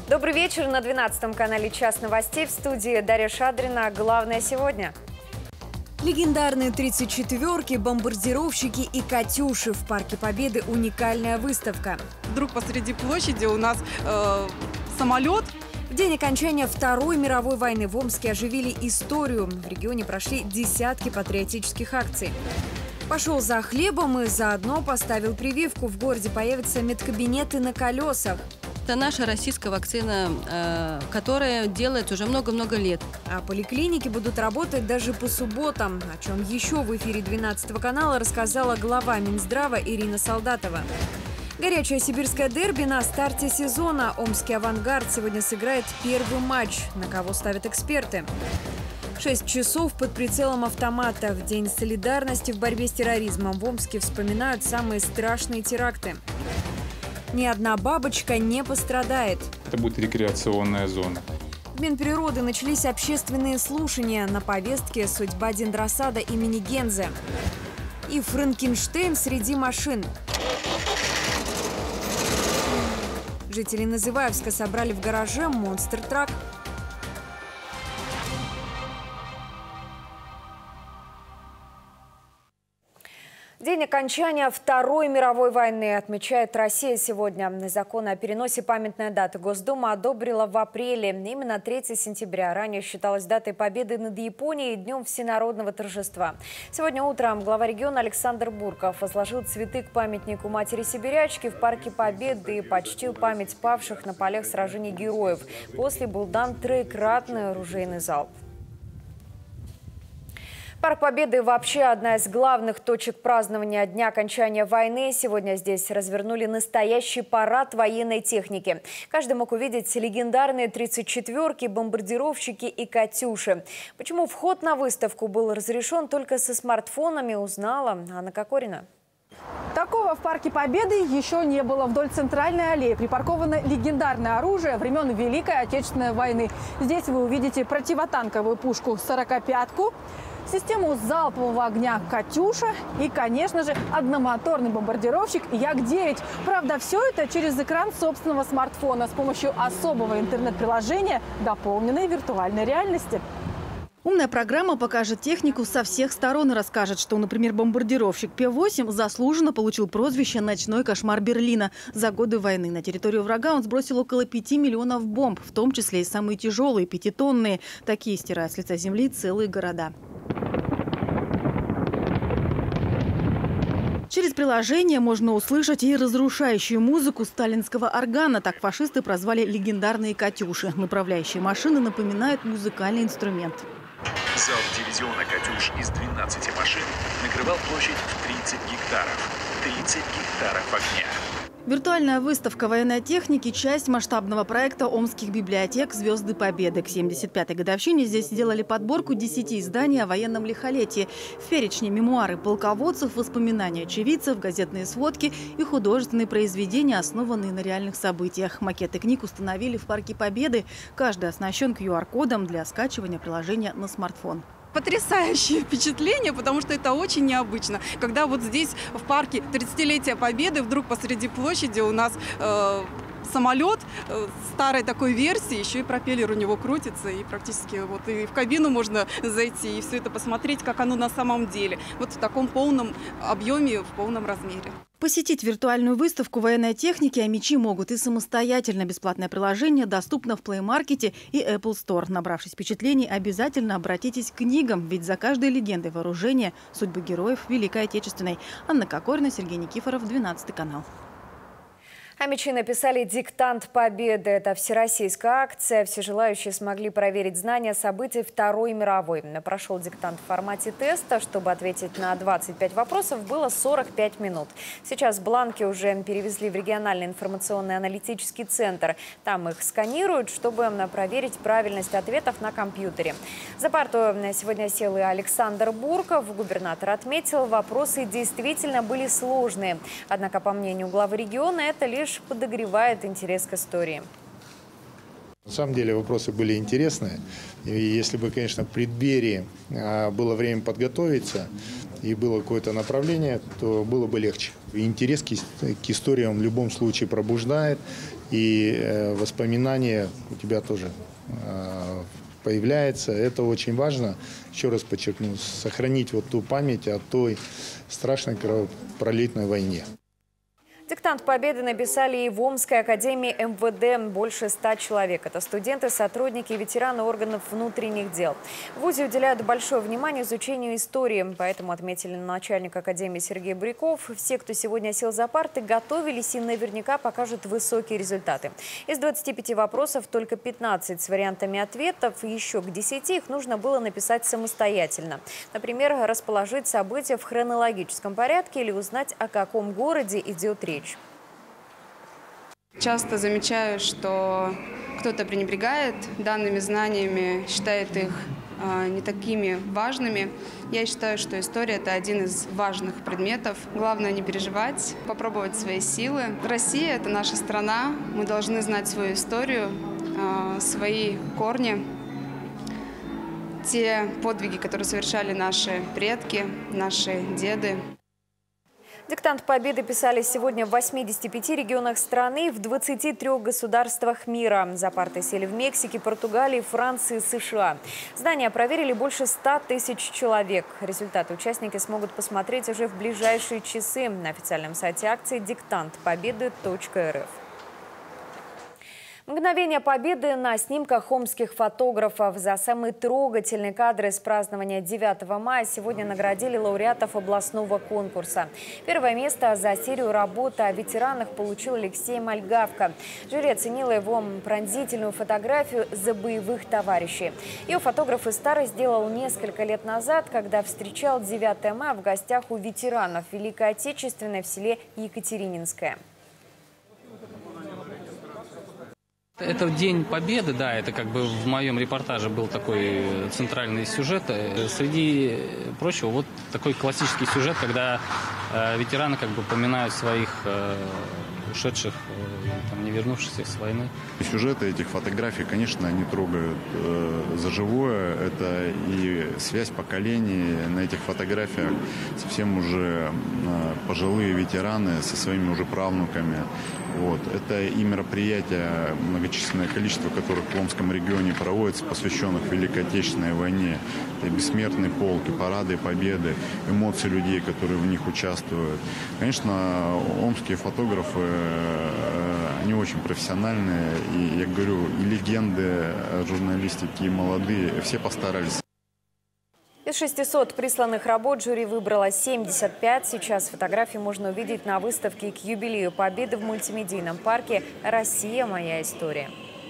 Добрый вечер. На 12-м канале «Час новостей» в студии Дарья Шадрина. Главное сегодня. Легендарные 34-ки, бомбардировщики и «Катюши». В Парке Победы уникальная выставка. Вдруг посреди площади у нас самолет. В день окончания Второй мировой войны в Омске оживили историю. В регионе прошли десятки патриотических акций. Пошел за хлебом и заодно поставил прививку. В городе появятся медкабинеты на колесах. Это наша российская вакцина, которая делается уже много-много лет. А поликлиники будут работать даже по субботам. О чем еще в эфире 12 канала рассказала глава Минздрава Ирина Солдатова. Горячее сибирское дерби на старте сезона. Омский «Авангард» сегодня сыграет первый матч. На кого ставят эксперты? 6 часов под прицелом автомата. В День солидарности в борьбе с терроризмом в Омске вспоминают самые страшные теракты. Ни одна бабочка не пострадает. Это будет рекреационная зона. В Минприроды начались общественные слушания. На повестке судьба дендросада имени Гензе. И Франкенштейн среди машин. Жители Называевска собрали в гараже монстр-трак. День окончания Второй мировой войны отмечает Россия сегодня. Закон о переносе памятной даты Госдума одобрила в апреле. Именно 3 сентября ранее считалась датой победы над Японией и днем всенародного торжества. Сегодня утром глава региона Александр Бурков возложил цветы к памятнику матери-сибирячки в Парке Победы и почтил память павших на полях сражений героев. После был дан троекратный оружейный залп. Парк Победы вообще одна из главных точек празднования Дня окончания войны. Сегодня здесь развернули настоящий парад военной техники. Каждый мог увидеть легендарные 34-ки, бомбардировщики и «Катюши». Почему вход на выставку был разрешен только со смартфонами, узнала Анна Кокорина. Такого в Парке Победы еще не было. Вдоль центральной аллеи припарковано легендарное оружие времен Великой Отечественной войны. Здесь вы увидите противотанковую пушку «45-ку», систему залпового огня «Катюша» и, конечно же, одномоторный бомбардировщик Як-9. Правда, все это через экран собственного смартфона с помощью особого интернет-приложения, дополненной виртуальной реальности. Умная программа покажет технику со всех сторон и расскажет, что, например, бомбардировщик П-8 заслуженно получил прозвище «Ночной кошмар Берлина». За годы войны на территорию врага он сбросил около 5 миллионов бомб, в том числе и самые тяжелые, 5-тонные. Такие стирают с лица земли целые города. Через приложение можно услышать и разрушающую музыку сталинского органа. Так фашисты прозвали легендарные «Катюши». Направляющие машины напоминают музыкальный инструмент. Залп дивизиона «Катюш» из 12 машин накрывал площадь в 30 гектаров. 30 гектаров огня. Виртуальная выставка военной техники – часть масштабного проекта омских библиотек «Звезды Победы». К 75-й годовщине здесь сделали подборку 10 изданий о военном лихолетии. В перечне мемуары полководцев, воспоминания очевидцев, газетные сводки и художественные произведения, основанные на реальных событиях. Макеты книг установили в Парке Победы. Каждый оснащен QR-кодом для скачивания приложения на смартфон. Потрясающее впечатление, потому что это очень необычно. Когда вот здесь, в парке 30-летия Победы, вдруг посреди площади у нас самолет старой такой версии, еще и пропеллер у него крутится, и практически вот и в кабину можно зайти и все это посмотреть, как оно на самом деле. Вот в таком полном объеме, в полном размере. Посетить виртуальную выставку военной техники омичи могут и самостоятельно. Бесплатное приложение доступно в Play Market и Apple Store. Набравшись впечатлений, обязательно обратитесь к книгам, ведь за каждой легендой вооружения судьбы героев Великой Отечественной. Анна Кокорина, Сергей Никифоров, 12 канал. Омичи написали «Диктант Победы». Это всероссийская акция. Все желающие смогли проверить знания событий Второй мировой. Прошел диктант в формате теста. Чтобы ответить на 25 вопросов, было 45 минут. Сейчас бланки уже перевезли в региональный информационный аналитический центр. Там их сканируют, чтобы проверить правильность ответов на компьютере. За парту сегодня сел и Александр Бурков. Губернатор отметил, вопросы действительно были сложные. Однако, по мнению главы региона, это лишь подогревает интерес к истории. На самом деле вопросы были интересные. И если бы, конечно, в преддверии было время подготовиться и было какое-то направление, то было бы легче. Интерес к истории он в любом случае пробуждает. и воспоминания у тебя тоже появляется. Это очень важно, еще раз подчеркну, сохранить вот ту память о той страшной кровопролитной войне. Диктант Победы написали и в Омской академии МВД больше 100 человек. Это студенты, сотрудники и ветераны органов внутренних дел. В ВУЗе уделяют большое внимание изучению истории. Поэтому, отметили начальник академии Сергей Буряков, все, кто сегодня сел за парты, готовились и наверняка покажут высокие результаты. Из 25 вопросов только 15 с вариантами ответов. Еще к 10 их нужно было написать самостоятельно. Например, расположить события в хронологическом порядке или узнать, о каком городе идет речь. Часто замечаю, что кто-то пренебрегает данными знаниями, считает их не такими важными. Я считаю, что история – это один из важных предметов. Главное не переживать, попробовать свои силы. Россия – это наша страна. Мы должны знать свою историю, свои корни, те подвиги, которые совершали наши предки, наши деды. Диктант Победы писали сегодня в 85 регионах страны, в 23 государствах мира. За парты сели в Мексике, Португалии, Франции, США. Здания проверили больше 100 тысяч человек. Результаты участники смогут посмотреть уже в ближайшие часы на официальном сайте акции diktantpobedy.rf. Мгновение победы на снимках омских фотографов. За самые трогательные кадры с празднования 9 мая сегодня наградили лауреатов областного конкурса. Первое место за серию работ о ветеранах получил Алексей Мальгавко. Жюри оценило его пронзительную фотографию «За боевых товарищей». Ее фотограф из Стара сделал несколько лет назад, когда встречал 9 мая в гостях у ветеранов Великой Отечественной в селе Екатерининское. Это День Победы, да, это как бы в моем репортаже был такой центральный сюжет. Среди прочего, вот такой классический сюжет, когда ветераны как бы поминают своих ушедших, там, не вернувшихся с войны. Сюжеты этих фотографий, конечно, они трогают за живое. Это и связь поколений. На этих фотографиях совсем уже пожилые ветераны со своими уже правнуками. Вот. Это и мероприятия, многочисленное количество которых в Омском регионе проводится, посвященных Великой Отечественной войне. Это бессмертные полки, парады победы, эмоции людей, которые в них участвуют. Конечно, омские фотографы, они очень профессиональные. И, я говорю, и легенды журналистики, и молодые, все постарались. Из 600 присланных работ жюри выбрало 75. Сейчас фотографии можно увидеть на выставке к юбилею Победы в мультимедийном парке «Россия. Моя история».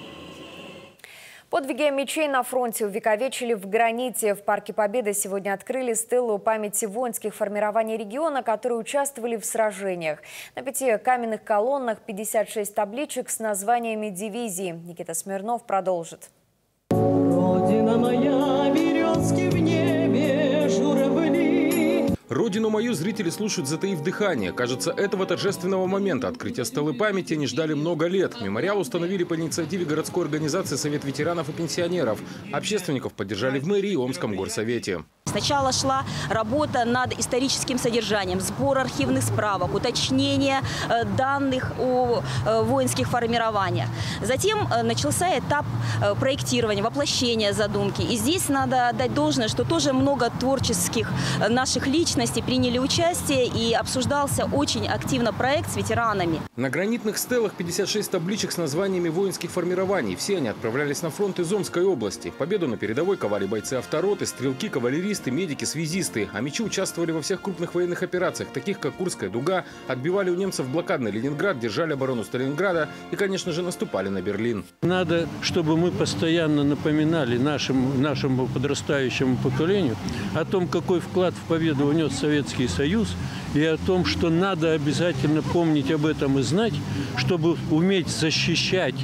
Подвиги мечей на фронте увековечили в граните. В Парке Победы сегодня открыли стелу памяти воинских формирований региона, которые участвовали в сражениях. На 5 каменных колоннах 56 табличек с названиями дивизий. Никита Смирнов продолжит. Родина моя, березки в небе, журавли. Родину мою зрители слушают, затаив дыхание. Кажется, этого торжественного момента открытия стелы памяти они ждали много лет. Мемориал установили по инициативе городской организации «Совет ветеранов и пенсионеров». Общественников поддержали в мэрии и Омском горсовете. Сначала шла работа над историческим содержанием, сбор архивных справок, уточнение данных о воинских формированиях. Затем начался этап проектирования, воплощения задумки. И здесь надо отдать должное, что тоже много творческих наших личностей приняли участие, и обсуждался очень активно проект с ветеранами. На гранитных стелах 56 табличек с названиями воинских формирований. Все они отправлялись на фронт из Омской области. Победу на передовой ковали бойцы автороты, стрелки, кавалеристы, медики, связисты. А мечи участвовали во всех крупных военных операциях, таких как Курская дуга, отбивали у немцев блокадный Ленинград, держали оборону Сталинграда и, конечно же, наступали на Берлин. Надо, чтобы мы постоянно напоминали нашему подрастающему поколению о том, какой вклад в победу внес Советский Союз, и о том, что надо обязательно помнить об этом и знать, чтобы уметь защищать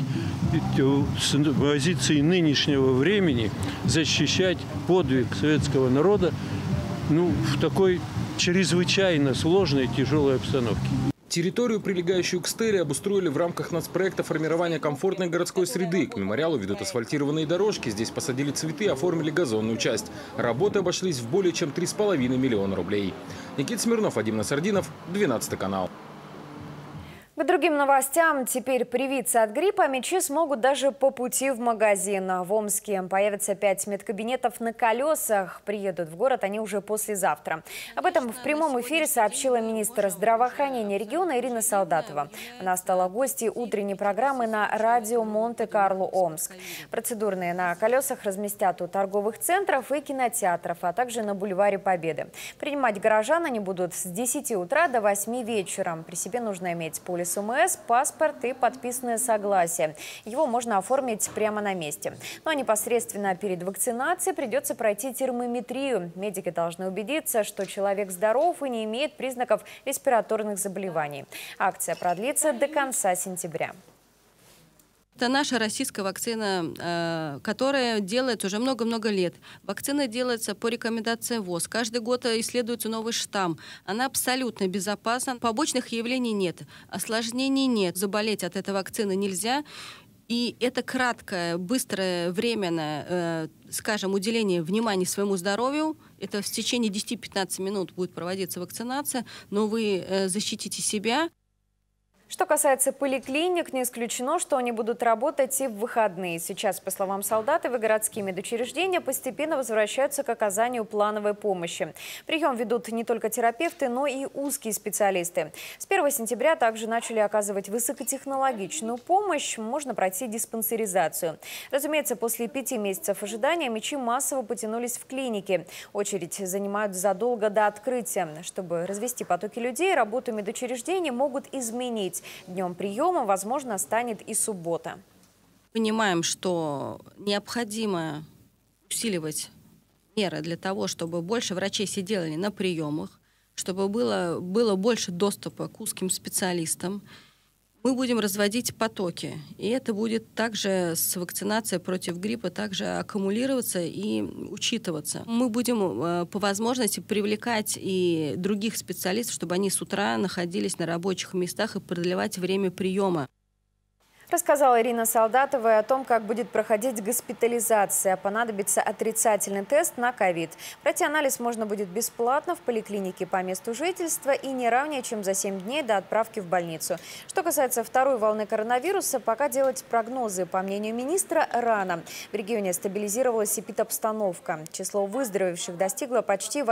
с позиции нынешнего времени, защищать подвиг советского народа в такой чрезвычайно сложной, тяжелой обстановке. Территорию, прилегающую к стеле, обустроили в рамках нацпроекта формирования комфортной городской среды. К мемориалу ведут асфальтированные дорожки, здесь посадили цветы, оформили газонную часть. Работы обошлись в более чем 3,5 миллиона рублей. Никита Смирнов, Вадим Насардинов, 12 канал. К другим новостям. Теперь привиться от гриппа мячи смогут даже по пути в магазин. В Омске появится 5 медкабинетов на колесах. Приедут в город они уже послезавтра. Об этом в прямом эфире сообщила министр здравоохранения региона Ирина Солдатова. Она стала гостьей утренней программы на радио Монте-Карло Омск. Процедурные на колесах разместят у торговых центров и кинотеатров, а также на бульваре Победы. Принимать горожан они будут с 10 утра до 8 вечера. При себе нужно иметь полис УМС, паспорт и подписанное согласие. Его можно оформить прямо на месте. Но непосредственно перед вакцинацией придется пройти термометрию. Медики должны убедиться, что человек здоров и не имеет признаков респираторных заболеваний. Акция продлится до конца сентября. Это наша российская вакцина, которая делается уже много-много лет. Вакцина делается по рекомендации ВОЗ. Каждый год исследуется новый штамм. Она абсолютно безопасна. Побочных явлений нет, осложнений нет. Заболеть от этой вакцины нельзя. И это краткое, быстрое, временное, скажем, уделение внимания своему здоровью. Это в течение 10-15 минут будет проводиться вакцинация, но вы защитите себя. Что касается поликлиник, не исключено, что они будут работать и в выходные. Сейчас, по словам Солдатовой, городские медучреждения постепенно возвращаются к оказанию плановой помощи. Прием ведут не только терапевты, но и узкие специалисты. С 1 сентября также начали оказывать высокотехнологичную помощь. Можно пройти диспансеризацию. Разумеется, после 5 месяцев ожидания мячи массово потянулись в клинике. Очередь занимают задолго до открытия. Чтобы развести потоки людей, работу медучреждений могут изменить. Днем приема, возможно, станет и суббота. Понимаем, что необходимо усиливать меры для того, чтобы больше врачей сидели на приемах, чтобы было больше доступа к узким специалистам. Мы будем разводить потоки, и это будет также с вакцинацией против гриппа также аккумулироваться и учитываться. Мы будем по возможности привлекать и других специалистов, чтобы они с утра находились на рабочих местах и продлевать время приема. Рассказала Ирина Солдатова о том, как будет проходить госпитализация. Понадобится отрицательный тест на ковид. Пройти анализ можно будет бесплатно в поликлинике по месту жительства и не ранее, чем за 7 дней до отправки в больницу. Что касается второй волны коронавируса, пока делать прогнозы, по мнению министра, рано. В регионе стабилизировалась эпидобстановка. Число выздоровевших достигло почти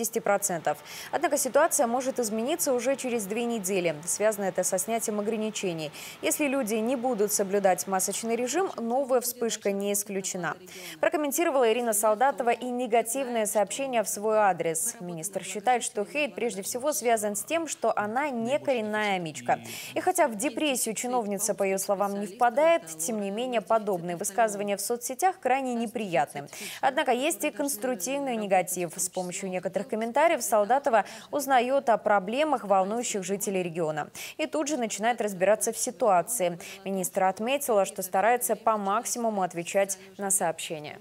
80%. Однако ситуация может измениться уже через 2 недели. Связано это со снятием ограничений. Если люди не будут соблюдать масочный режим, новая вспышка не исключена. Прокомментировала Ирина Солдатова и негативное сообщение в свой адрес. Министр считает, что хейт прежде всего связан с тем, что она не коренная амичка. И хотя в депрессию чиновница, по ее словам, не впадает, тем не менее подобные высказывания в соцсетях крайне неприятны. Однако есть и конструктивный негатив. С помощью некоторых комментариев Солдатова узнает о проблемах, волнующих жителей региона. И тут же начинает разбираться в ситуации. Министр отметила, что старается по максимуму отвечать на сообщения.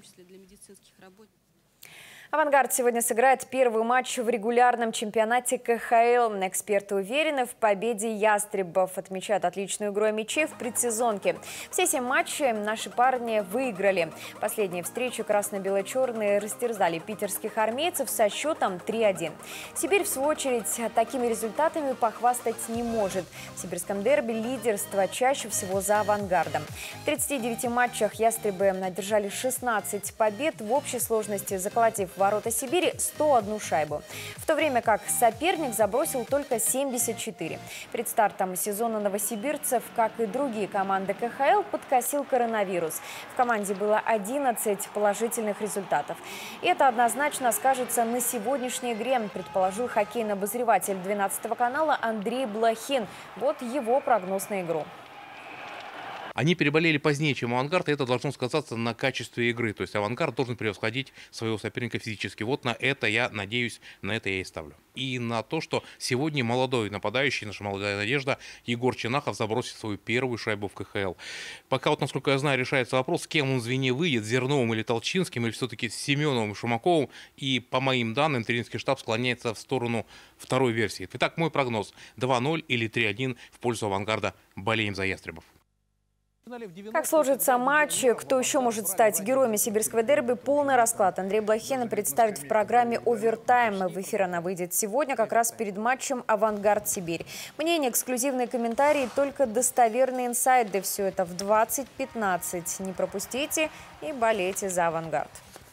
«Авангард» сегодня сыграет первый матч в регулярном чемпионате КХЛ. Эксперты уверены в победе ястребов. Отмечают отличную игру мячей в предсезонке. Все 7 матчей наши парни выиграли. Последние встречи красно-бело-черные растерзали питерских армейцев со счетом 3-1. Сибирь, в свою очередь, такими результатами похвастать не может. В сибирском дерби лидерство чаще всего за «Авангардом». В 39 матчах ястребы одержали 16 побед, в общей сложности заколотив ворота Сибири 101 шайбу. В то время как соперник забросил только 74. Перед стартом сезона новосибирцев, как и другие команды КХЛ, подкосил коронавирус. В команде было 11 положительных результатов. И это однозначно скажется на сегодняшней игре, предположил хоккейный обозреватель 12 канала Андрей Блохин. Вот его прогноз на игру. Они переболели позднее, чем «Авангард», и это должно сказаться на качестве игры. То есть «Авангард» должен превосходить своего соперника физически. Вот на это я надеюсь, на это я и ставлю. И на то, что сегодня молодой нападающий, наша молодая надежда, Егор Чинахов забросит свою первую шайбу в КХЛ. Пока, вот, насколько я знаю, решается вопрос, с кем он в звене выйдет, Зерновым или Толчинским, или все-таки с Семеновым и Шумаковым. И по моим данным, тренерский штаб склоняется в сторону второй версии. Итак, мой прогноз: 2-0 или 3-1 в пользу «Авангарда». Болеем за ястребов. Как сложится матч, кто еще может стать героями сибирского дерби, полный расклад Андрей Блохин представит в программе «Овертайм». В эфир она выйдет сегодня, как раз перед матчем «Авангард-Сибирь». Мнения, эксклюзивные комментарии, только достоверные инсайды. Все это в 20:15. Не пропустите и болейте за «Авангард».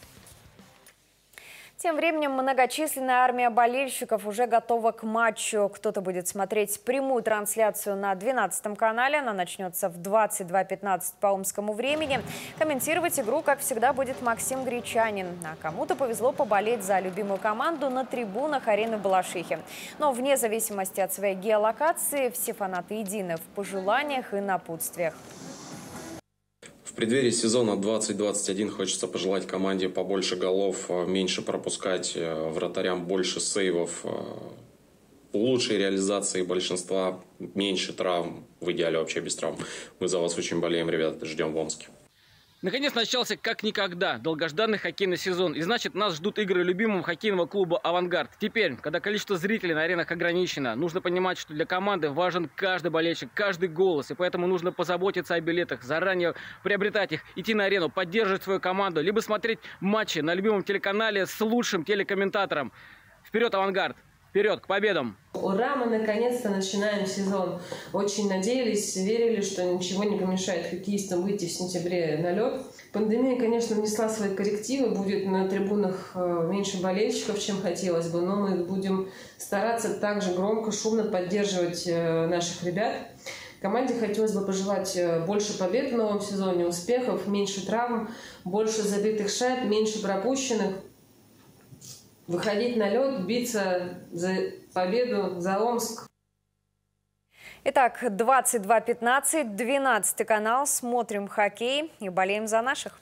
Тем временем многочисленная армия болельщиков уже готова к матчу. Кто-то будет смотреть прямую трансляцию на 12 канале. Она начнется в 22:15 по омскому времени. Комментировать игру, как всегда, будет Максим Гречанин. А кому-то повезло поболеть за любимую команду на трибунах арены Балашихи. Но вне зависимости от своей геолокации, все фанаты едины в пожеланиях и напутствиях. В преддверии сезона 2021 хочется пожелать команде побольше голов, меньше пропускать, вратарям больше сейвов, лучшей реализации большинства, меньше травм, в идеале вообще без травм. Мы за вас очень болеем, ребята, ждем в Омске. Наконец начался как никогда долгожданный хоккейный сезон. И значит, нас ждут игры любимого хоккейного клуба «Авангард». Теперь, когда количество зрителей на аренах ограничено, нужно понимать, что для команды важен каждый болельщик, каждый голос. И поэтому нужно позаботиться о билетах, заранее приобретать их, идти на арену, поддерживать свою команду, либо смотреть матчи на любимом телеканале с лучшим телекомментатором. Вперед, «Авангард! Вперед, к победам!» Ура, мы наконец-то начинаем сезон. Очень надеялись, верили, что ничего не помешает хоккеистам выйти в сентябре на лед. Пандемия, конечно, внесла свои коррективы. Будет на трибунах меньше болельщиков, чем хотелось бы. Но мы будем стараться также громко, шумно поддерживать наших ребят. Команде хотелось бы пожелать больше побед в новом сезоне, успехов, меньше травм, больше забитых шайб, меньше пропущенных. Выходить на лед, биться за победу, за Омск. Итак, 22:15, 12 канал. Смотрим хоккей и болеем за наших.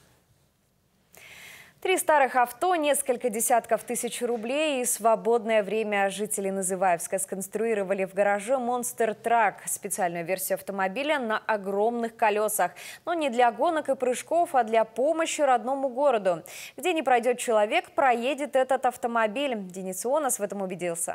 3 старых авто, несколько десятков тысяч рублей и свободное время жители Называевска сконструировали в гараже «Монстер Трак» – специальную версию автомобиля на огромных колесах. Но не для гонок и прыжков, а для помощи родному городу. Где не пройдет человек, проедет этот автомобиль. Денис Ионас в этом убедился.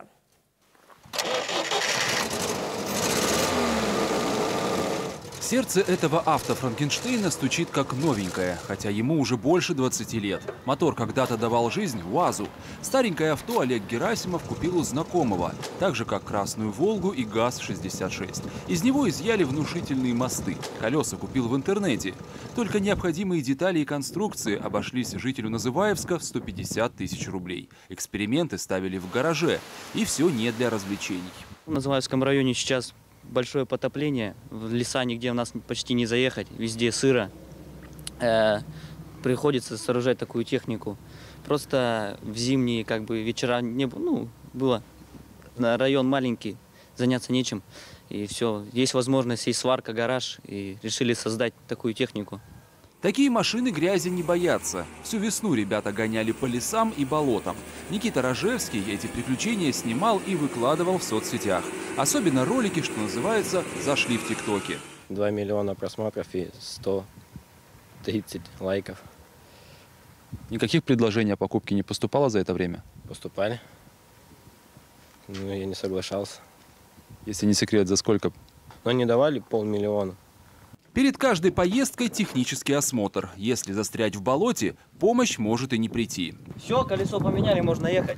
Сердце этого авто-франкенштейна стучит как новенькое, хотя ему уже больше 20 лет. Мотор когда-то давал жизнь УАЗу. Старенькое авто Олег Герасимов купил у знакомого, так же как красную «Волгу» и ГАЗ-66. Из него изъяли внушительные мосты. Колеса купил в интернете. Только необходимые детали и конструкции обошлись жителю Называевска в 150 тысяч рублей. Эксперименты ставили в гараже. И все не для развлечений. В Называевском районе сейчас большое потопление, в леса нигде у нас почти не заехать, везде сыро. Приходится сооружать такую технику. Просто в зимние вечера не было, было район маленький, заняться нечем. И все, есть возможность, есть сварка, гараж, и решили создать такую технику. Такие машины грязи не боятся. Всю весну ребята гоняли по лесам и болотам. Никита Рожевский эти приключения снимал и выкладывал в соцсетях. Особенно ролики, что называется, зашли в ТикТоке. 2 миллиона просмотров и 130 лайков. Никаких предложений о покупке не поступало за это время? Поступали. Но я не соглашался. Если не секрет, за сколько? Но не давали 500 000. Перед каждой поездкой технический осмотр. Если застрять в болоте, помощь может и не прийти. Все, колесо поменяли, можно ехать.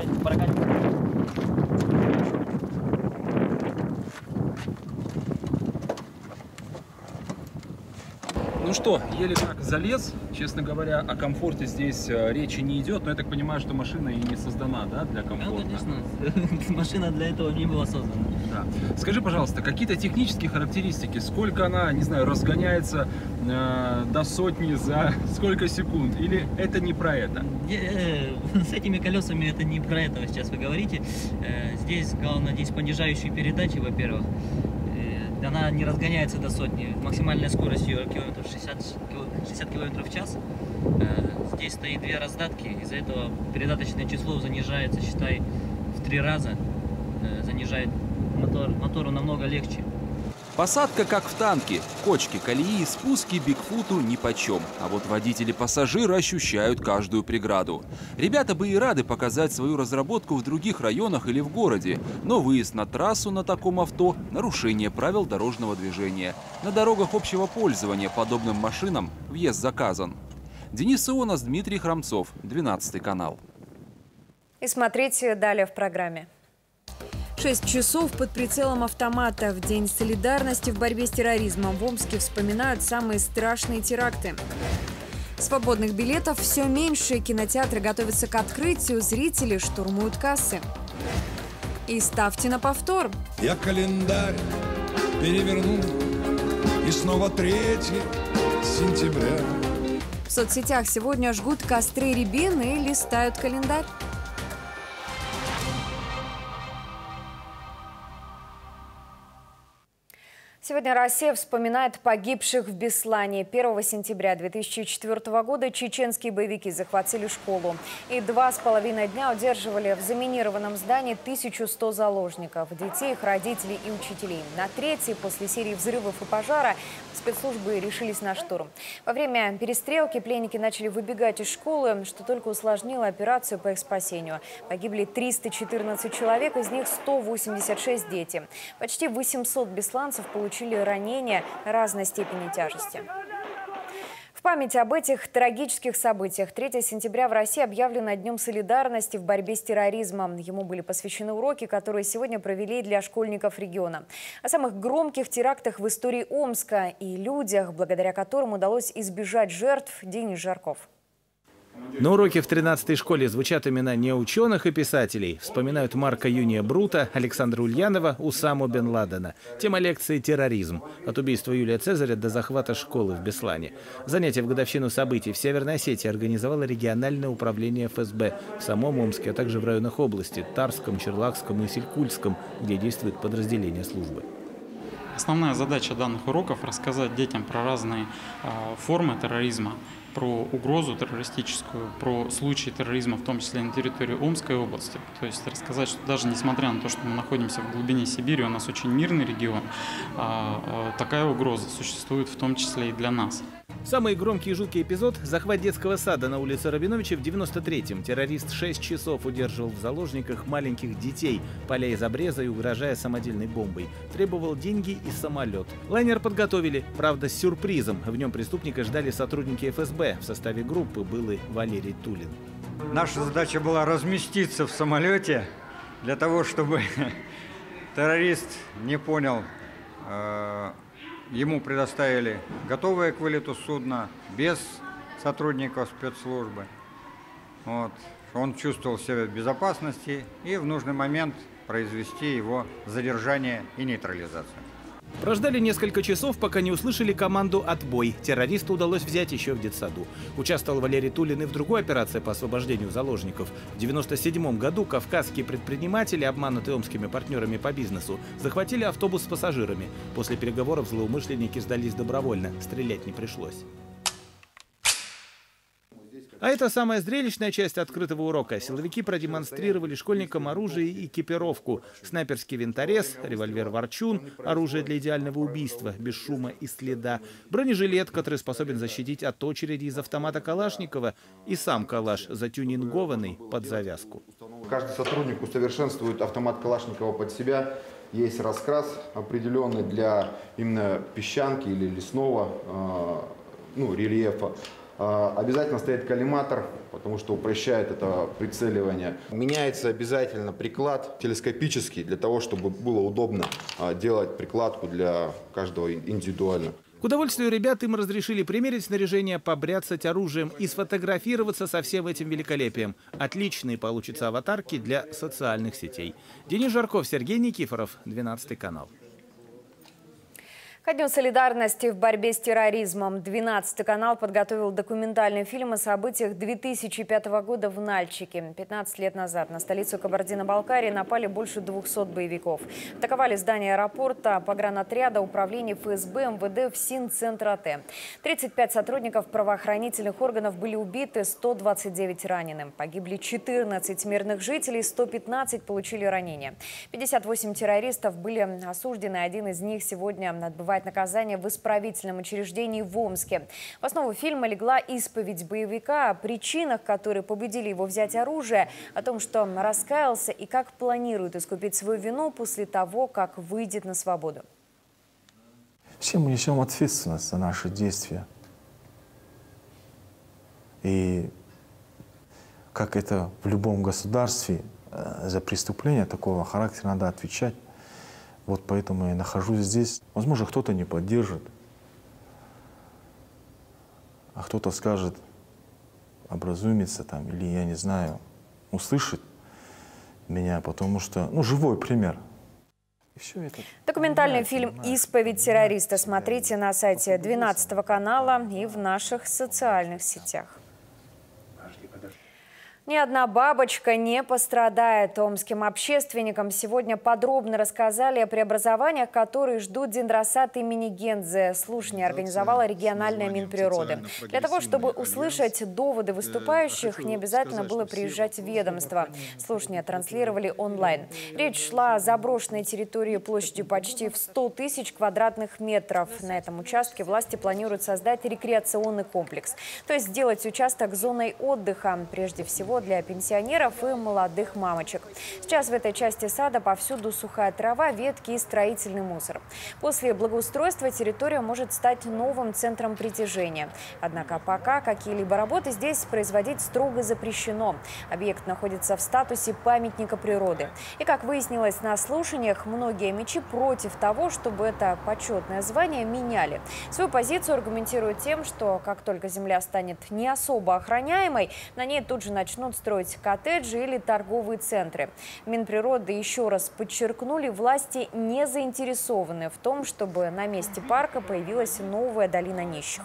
Ну что, еле как залез. Честно говоря, о комфорте здесь речи не идет, но я так понимаю, что машина и не создана, да, для комфорта? Ну, конечно, машина для этого не была создана. Да. Скажи, пожалуйста, какие-то технические характеристики, сколько она, не знаю, разгоняется до сотни за сколько секунд, или это не про это? С этими колесами это не про это сейчас вы говорите. Здесь, главное, здесь понижающие передачи, во-первых. Она не разгоняется до сотни. Максимальная скорость ее километров 60 км в час. Здесь стоит 2 раздатки. Из-за этого передаточное число занижается, считай, в 3 раза. Занижает мотору намного легче. Посадка как в танке. Кочки, колеи, спуски Бигфуту нипочем. А вот водители-пассажиры ощущают каждую преграду. Ребята бы и рады показать свою разработку в других районах или в городе. Но выезд на трассу на таком авто – нарушение правил дорожного движения. На дорогах общего пользования подобным машинам въезд заказан. Денис Ионас, Дмитрий Храмцов, 12 канал. И смотрите далее в программе. 6 часов под прицелом автомата. В День солидарности в борьбе с терроризмом в Омске вспоминают самые страшные теракты. Свободных билетов все меньше. Кинотеатры готовятся к открытию. Зрители штурмуют кассы. И ставьте на повтор. Я календарь переверну, и снова 3 сентября. В соцсетях сегодня жгут костры рябин и листают календарь. Сегодня Россия вспоминает погибших в Беслане. 1 сентября 2004 года чеченские боевики захватили школу. И 2,5 дня удерживали в заминированном здании 1100 заложников. Детей, их родителей и учителей. На 3-й после серии взрывов и пожара спецслужбы решились на штурм. Во время перестрелки пленники начали выбегать из школы, что только усложнило операцию по их спасению. Погибли 314 человек, из них 186 дети. Почти 800 бесланцев получили ранения разной степени тяжести. В память об этих трагических событиях 3 сентября в России объявлено Днем солидарности в борьбе с терроризмом. Ему были посвящены уроки, которые сегодня провели для школьников региона. О самых громких терактах в истории Омска и людях, благодаря которым удалось избежать жертв, Денис Жарков. На уроке в 13-й школе звучат имена не ученых и писателей. Вспоминают Марка Юния Брута, Александра Ульянова, Усаму бен Ладена. Тема лекции «Терроризм. От убийства Юлия Цезаря до захвата школы в Беслане». Занятие в годовщину событий в Северной Осетии организовало региональное управление ФСБ в самом Омске, а также в районах области – Тарском, Черлакском и Силькульском, где действует подразделение службы. Основная задача данных уроков – рассказать детям про разные формы терроризма, про угрозу террористическую, про случаи терроризма, в том числе на территории Омской области. То есть рассказать, что даже несмотря на то, что мы находимся в глубине Сибири, у нас очень мирный регион, такая угроза существует в том числе и для нас. Самый громкий и жуткий эпизод – захват детского сада на улице Рабиновича в 93-м. Террорист 6 часов удерживал в заложниках маленьких детей, паля из обреза и угрожая самодельной бомбой. Требовал деньги и самолет. Лайнер подготовили, правда, с сюрпризом. В нем преступника ждали сотрудники ФСБ. В составе группы был и Валерий Тулин. Наша задача была разместиться в самолете для того, чтобы террорист не понял. Ему предоставили готовое к вылету судно, без сотрудников спецслужбы. Он чувствовал себя в безопасности и в нужный момент произвести его задержание и нейтрализацию. Прождали несколько часов, пока не услышали команду «Отбой». Террористу удалось взять еще в детсаду. Участвовал Валерий Тулин и в другой операции по освобождению заложников. В 1997 году кавказские предприниматели, обманутые омскими партнерами по бизнесу, захватили автобус с пассажирами. После переговоров злоумышленники сдались добровольно. Стрелять не пришлось. А это самая зрелищная часть открытого урока. Силовики продемонстрировали школьникам оружие и экипировку. Снайперский винторез, револьвер «Ворчун», оружие для идеального убийства, без шума и следа, бронежилет, который способен защитить от очереди из автомата Калашникова, и сам калаш, затюнингованный под завязку. Каждый сотрудник усовершенствует автомат Калашникова под себя. Есть раскрас определенный для именно песчанки или лесного рельефа. Обязательно стоит коллиматор, потому что упрощает это прицеливание. Меняется обязательно приклад телескопический, для того, чтобы было удобно делать прикладку для каждого индивидуально. К удовольствию ребят им разрешили примерить снаряжение, побряцать оружием и сфотографироваться со всем этим великолепием. Отличные получатся аватарки для социальных сетей. Денис Жарков, Сергей Никифоров, 12 канал. Ко Дню солидарности в борьбе с терроризмом 12-й канал подготовил документальный фильм о событиях 2005 года в Нальчике. 15 лет назад на столицу Кабардино-Балкарии напали больше 200 боевиков. Атаковали здание аэропорта, погранотряда, управления ФСБ, МВД, ФСИН-центр АТ. 35 сотрудников правоохранительных органов были убиты, 129 ранены. Погибли 14 мирных жителей, 115 получили ранения. 58 террористов были осуждены, один из них сегодня отбывает наказание в исправительном учреждении в Омске. В основу фильма легла исповедь боевика о причинах, которые побудили его взять оружие, о том, что раскаялся и как планирует искупить свою вину после того, как выйдет на свободу. Все мы несем ответственность за наши действия. И как это в любом государстве, за преступления такого характера надо отвечать. Вот поэтому я нахожусь здесь. Возможно, кто-то не поддержит, а кто-то скажет, образумится там, или, я не знаю, услышит меня, потому что, живой пример. Документальный фильм «Исповедь террориста» смотрите на сайте 12-го канала и в наших социальных сетях. Ни одна бабочка не пострадает. Омским общественникам сегодня подробно рассказали о преобразованиях, которые ждут Дендросат имени Гензе. Слушание организовала региональная Минприроды. Для того, чтобы услышать доводы выступающих, не обязательно было приезжать в ведомство. Слушания транслировали онлайн. Речь шла о заброшенной территории площадью почти в 100 тысяч квадратных метров. На этом участке власти планируют создать рекреационный комплекс. То есть сделать участок зоной отдыха, прежде всего для пенсионеров и молодых мамочек. Сейчас в этой части сада повсюду сухая трава, ветки и строительный мусор. После благоустройства территория может стать новым центром притяжения. Однако пока какие-либо работы здесь производить строго запрещено. Объект находится в статусе памятника природы. И, как выяснилось на слушаниях, многие омичи против того, чтобы это почетное звание меняли. Свою позицию аргументируют тем, что как только земля станет не особо охраняемой, на ней тут же начнут строить коттеджи или торговые центры. Минприроды еще раз подчеркнули, власти не заинтересованы в том, чтобы на месте парка появилась новая долина нищих.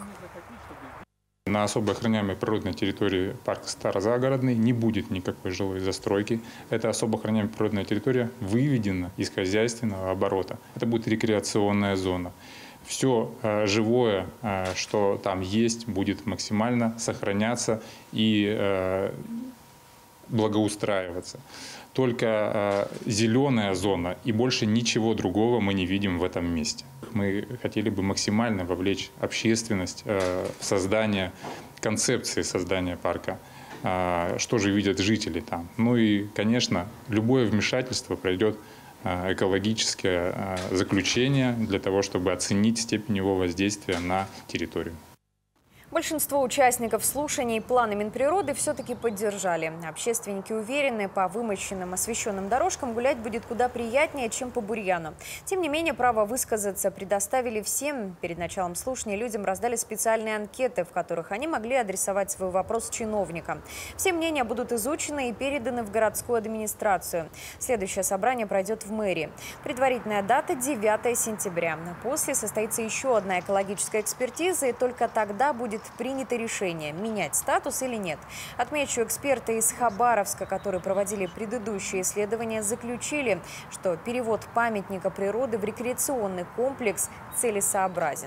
На особо охраняемой природной территории парка Старозагородный не будет никакой жилой застройки. Эта особо охраняемая природная территория выведена из хозяйственного оборота. Это будет рекреационная зона. Все живое, что там есть, будет максимально сохраняться и благоустраиваться. Только зеленая зона и больше ничего другого мы не видим в этом месте. Мы хотели бы максимально вовлечь общественность в создание концепции создания парка. Что же видят жители там? Ну и, конечно, любое вмешательство пройдет экологическое заключение для того, чтобы оценить степень его воздействия на территорию. Большинство участников слушаний планы Минприроды все-таки поддержали. Общественники уверены, по вымощенным освещенным дорожкам гулять будет куда приятнее, чем по бурьяну. Тем не менее, право высказаться предоставили всем. Перед началом слушаний людям раздали специальные анкеты, в которых они могли адресовать свой вопрос чиновникам. Все мнения будут изучены и переданы в городскую администрацию. Следующее собрание пройдет в мэрии. Предварительная дата – 9 сентября. После состоится еще одна экологическая экспертиза, и только тогда будет принято решение, менять статус или нет. Отмечу, эксперты из Хабаровска, которые проводили предыдущие исследования, заключили, что перевод памятника природы в рекреационный комплекс целесообразен.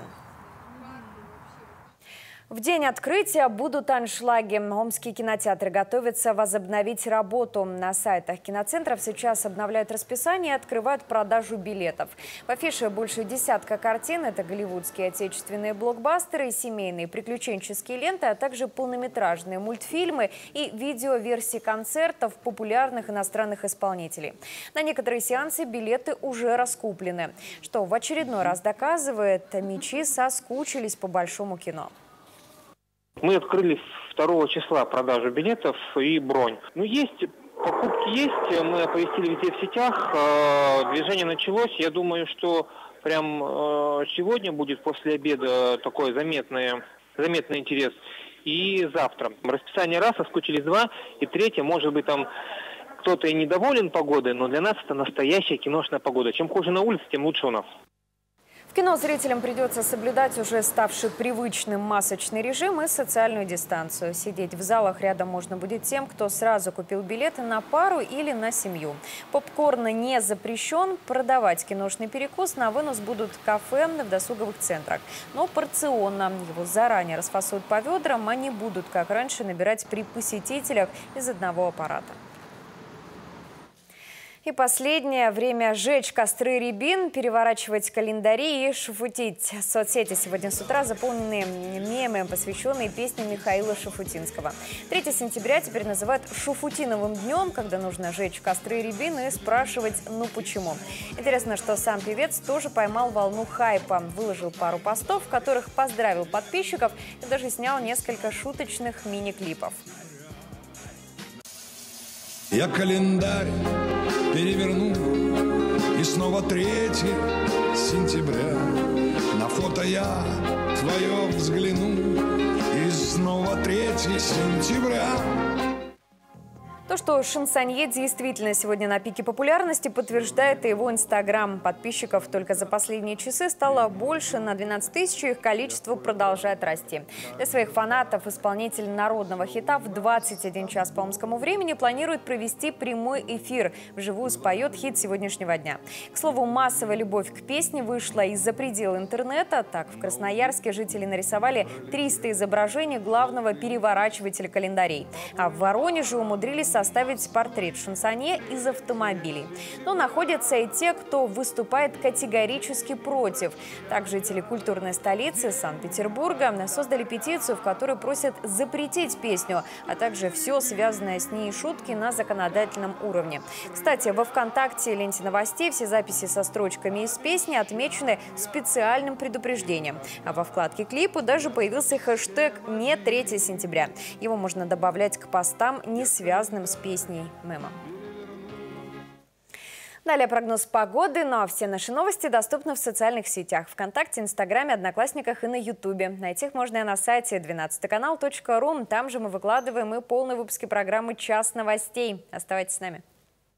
В день открытия будут аншлаги. Омские кинотеатры готовятся возобновить работу. На сайтах киноцентров сейчас обновляют расписание и открывают продажу билетов. В афише больше десятка картин. Это голливудские отечественные блокбастеры, семейные приключенческие ленты, а также полнометражные мультфильмы и видеоверсии концертов популярных иностранных исполнителей. На некоторые сеансы билеты уже раскуплены, что в очередной раз доказывает, омичи соскучились по большому кино. Мы открыли 2 числа продажу билетов и бронь. Есть, покупки есть, мы оповестили везде в сетях, движение началось. Я думаю, что прям сегодня будет после обеда такой заметный интерес. И завтра. Расписание раз, соскучились 2, и 3, может быть, там кто-то и недоволен погодой, но для нас это настоящая киношная погода. Чем хуже на улице, тем лучше у нас. кино зрителям придется соблюдать уже ставший привычным масочный режим и социальную дистанцию. Сидеть в залах рядом можно будет тем, кто сразу купил билеты на пару или на семью. Попкорн не запрещен. Продавать киношный перекус на вынос будут кафе в досуговых центрах. Но порционно. Его заранее расфасуют по ведрам, а не будут, как раньше, набирать при посетителях из одного аппарата. И последнее. Время жечь костры рябин, переворачивать календари и шуфутить. Соцсети сегодня с утра заполнены мемами, посвященные песне Михаила Шуфутинского. 3 сентября теперь называют шуфутиновым днем, когда нужно жечь костры рябин и спрашивать «ну почему?». Интересно, что сам певец тоже поймал волну хайпа. Выложил пару постов, в которых поздравил подписчиков и даже снял несколько шуточных мини-клипов. Я календарь переверну, и снова 3 сентября. На фото я твое взгляну, и снова 3 сентября. То, что шансонье действительно сегодня на пике популярности, подтверждает и его инстаграм. Подписчиков только за последние часы стало больше на 12 тысяч, и их количество продолжает расти. Для своих фанатов исполнитель народного хита в 21 час по омскому времени планирует провести прямой эфир. Вживую споет хит сегодняшнего дня. К слову, массовая любовь к песне вышла из-за предела интернета. Так, в Красноярске жители нарисовали 300 изображений главного переворачивателя календарей. А в Воронеже умудрились составить портрет шансонье из автомобилей. Но находятся и те, кто выступает категорически против. Так, жители культурной столицы Санкт-Петербурга создали петицию, в которой просят запретить песню, а также все связанное с ней шутки на законодательном уровне. Кстати, во ВКонтакте ленте новостей все записи со строчками из песни отмечены специальным предупреждением. А во вкладке клипа даже появился хэштег «Не 3 сентября». Его можно добавлять к постам, не связанным с песней мемом. Далее прогноз погоды, ну а все наши новости доступны в социальных сетях: ВКонтакте, Инстаграме, Одноклассниках и на Ютубе. Найти их можно и на сайте 12kanal.ru. Там же мы выкладываем и полные выпуски программы «Час новостей». Оставайтесь с нами.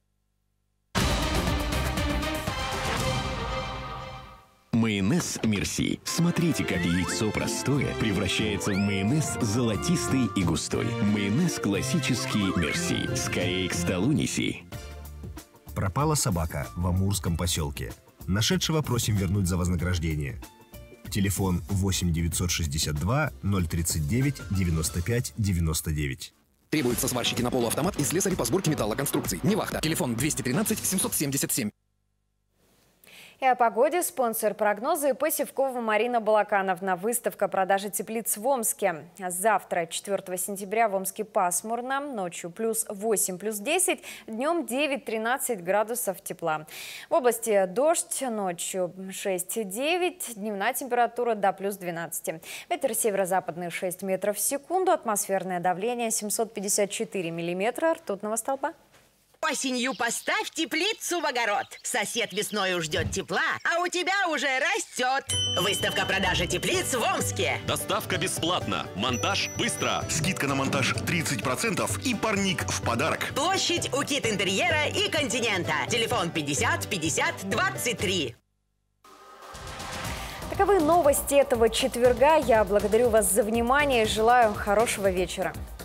Майонез «Мерси». Смотрите, как яйцо простое превращается в майонез золотистый и густой. Майонез классический «Мерси». Скорее к столу неси. Пропала собака в Амурском поселке. Нашедшего просим вернуть за вознаграждение. Телефон 8 962 039 95 99. Требуются сварщики на полуавтомат и слесари по сборке металлоконструкций. Невахта. Телефон 213 777. И о погоде. Спонсор прогноза ИП Севкова Марина Балакановна. Выставка продажи теплиц в Омске. Завтра, 4 сентября, в Омске пасмурно. Ночью +8, +10. Днем 9-13 градусов тепла. В области дождь. Ночью 6-9. Дневная температура до +12. Ветер северо-западный 6 метров в секунду. Атмосферное давление 754 миллиметра ртутного столба. Осенью поставь теплицу в огород. Сосед весною ждет тепла, а у тебя уже растет. Выставка продажи теплиц в Омске. Доставка бесплатна. Монтаж быстро. Скидка на монтаж 30% и парник в подарок. Площадь у Кит Интерьера и Континента. Телефон 50 50 23. Таковы новости этого четверга. Я благодарю вас за внимание и желаю хорошего вечера.